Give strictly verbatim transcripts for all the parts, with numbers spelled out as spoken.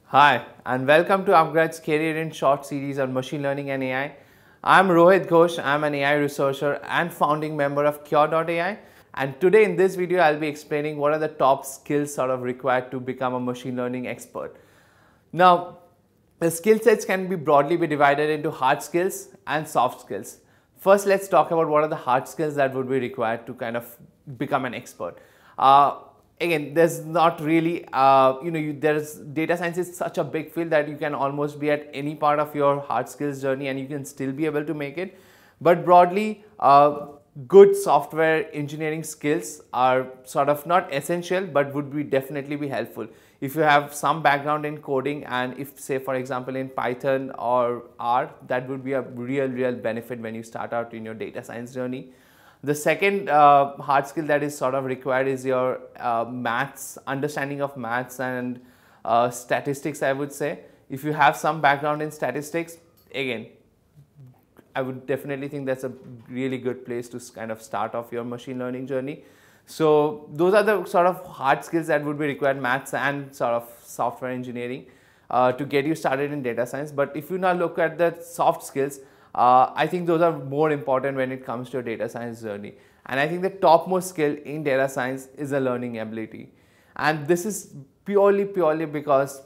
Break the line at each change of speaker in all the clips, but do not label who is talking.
Hi, and welcome to upGrad's Career in Short series on machine learning and A I. I'm Rohit Ghosh. I'm an A I researcher and founding member of Cure dot A I. And today in this video, I'll be explaining what are the top skills sort of required to become a machine learning expert. Now, the skill sets can be broadly be divided into hard skills and soft skills. First, let's talk about what are the hard skills that would be required to kind of become an expert. Uh, again, there's not really, uh, you know, you, there's data science is such a big field that you can almost be at any part of your hard skills journey and you can still be able to make it. But broadly, uh, good software engineering skills are sort of not essential, but would be definitely be helpful. If you have some background in coding and if say for example in Python or R, that would be a real, real benefit when you start out in your data science journey. The second uh, hard skill that is sort of required is your uh, maths, understanding of maths and uh, statistics, I would say. If you have some background in statistics, again, I would definitely think that's a really good place to kind of start off your machine learning journey. So those are the sort of hard skills that would be required, maths and sort of software engineering uh, to get you started in data science. But if you now look at the soft skills, uh, I think those are more important when it comes to your data science journey. And I think the topmost skill in data science is a learning ability. And this is purely, purely because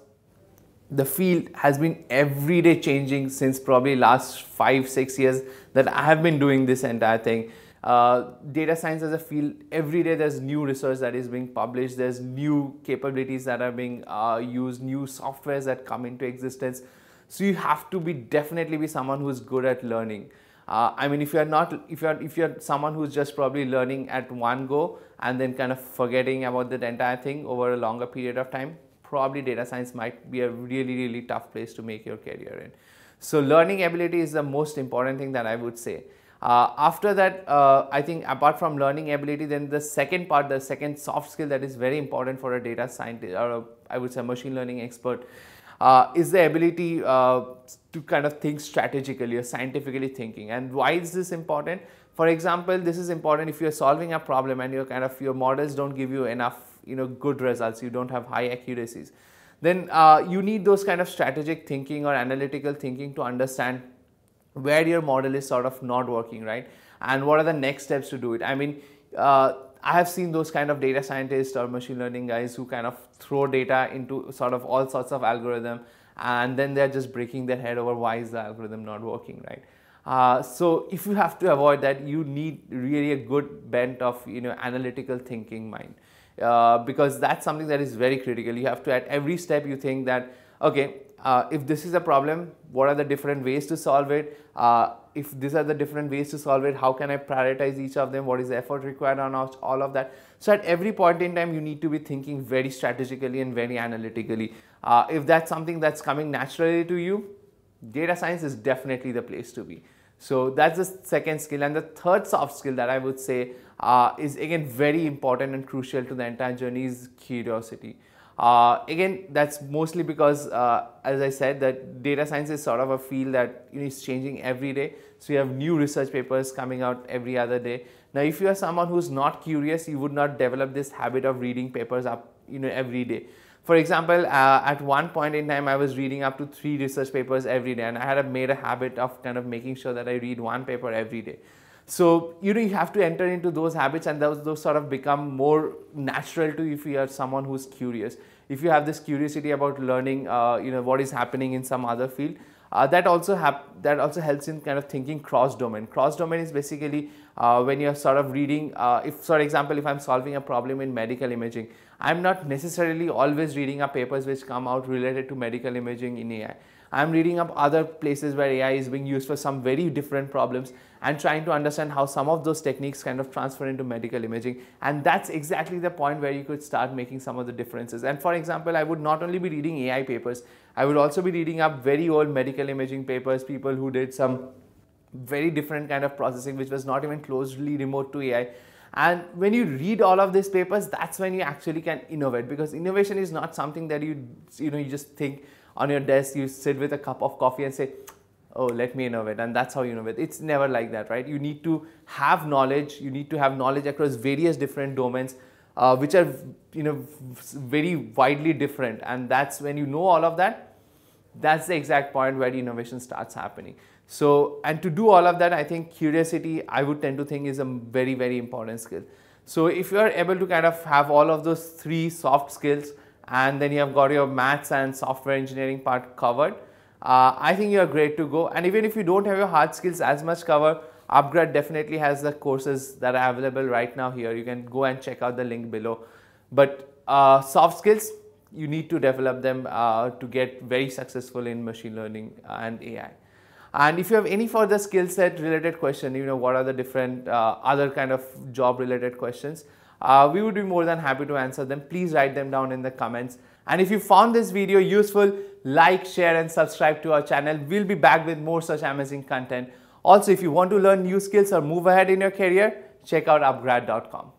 the field has been every day changing since probably last five, six years that I have been doing this entire thing. Uh, data science as a field, every day there's new research that is being published, there's new capabilities that are being uh, used, new softwares that come into existence. So you have to be definitely be someone who's good at learning. Uh, I mean, if you're not, if you're if you're someone who's just probably learning at one go and then kind of forgetting about the entire thing over a longer period of time, probably data science might be a really, really tough place to make your career in. So learning ability is the most important thing that I would say. Uh, after that, uh, I think apart from learning ability, then the second part, the second soft skill that is very important for a data scientist or a, I would say machine learning expert uh, is the ability uh, to kind of think strategically or scientifically thinking. And why is this important? For example, this is important if you're solving a problem and your kind of your models don't give you enough, you know, good results, you don't have high accuracies, then uh, you need those kind of strategic thinking or analytical thinking to understand where your model is sort of not working, right? And what are the next steps to do it? I mean, uh, I have seen those kind of data scientists or machine learning guys who kind of throw data into sort of all sorts of algorithm and then they're just breaking their head over why is the algorithm not working, right? Uh, so if you have to avoid that, you need really a good bent of, you know, analytical thinking mind. Uh, because that's something that is very critical. You have to at every step you think that, okay, uh, if this is a problem, what are the different ways to solve it? Uh, if these are the different ways to solve it, how can I prioritize each of them? What is the effort required on all of that? So at every point in time, you need to be thinking very strategically and very analytically. Uh, if that's something that's coming naturally to you, data science is definitely the place to be. So that's the second skill. And the third soft skill that I would say uh, is again very important and crucial to the entire journey is curiosity. Uh, again, that's mostly because, uh, as I said, that data science is sort of a field that, you know, is changing every day. So you have new research papers coming out every other day. Now, if you are someone who's not curious, you would not develop this habit of reading papers up, you know, every day. For example, uh, at one point in time, I was reading up to three research papers every day, and I had made a habit of kind of making sure that I read one paper every day. So, you know, you have to enter into those habits and those, those sort of become more natural to you if you are someone who's curious. If you have this curiosity about learning, uh, you know, what is happening in some other field, uh, that also that also helps in kind of thinking cross-domain. Cross-domain is basically uh, when you're sort of reading, uh, if for example, if I'm solving a problem in medical imaging, I'm not necessarily always reading up papers which come out related to medical imaging in A I. I'm reading up other places where A I is being used for some very different problems and trying to understand how some of those techniques kind of transfer into medical imaging. And that's exactly the point where you could start making some of the differences. And for example, I would not only be reading A I papers, I would also be reading up very old medical imaging papers, people who did some very different kind of processing which was not even closely remote to A I. And when you read all of these papers, that's when you actually can innovate, because innovation is not something that you, you know, you just think on your desk, you sit with a cup of coffee and say, oh, let me innovate, and that's how you innovate. It's never like that, right? You need to have knowledge, you need to have knowledge across various different domains, uh, which are you know very widely different, and that's when you know all of that, that's the exact point where the innovation starts happening. So, and to do all of that, I think curiosity, I would tend to think, is a very, very important skill. So if you are able to kind of have all of those three soft skills, and then you have got your maths and software engineering part covered, uh, I think you are great to go. And even if you don't have your hard skills as much covered, upGrad definitely has the courses that are available right now here. You can go and check out the link below. But uh, soft skills, you need to develop them uh, to get very successful in machine learning and A I. And if you have any further skill set related question, you know, what are the different uh, other kind of job related questions, uh, we would be more than happy to answer them. Please write them down in the comments. And if you found this video useful, like, share and subscribe to our channel. We'll be back with more such amazing content. Also, if you want to learn new skills or move ahead in your career, check out upgrad dot com.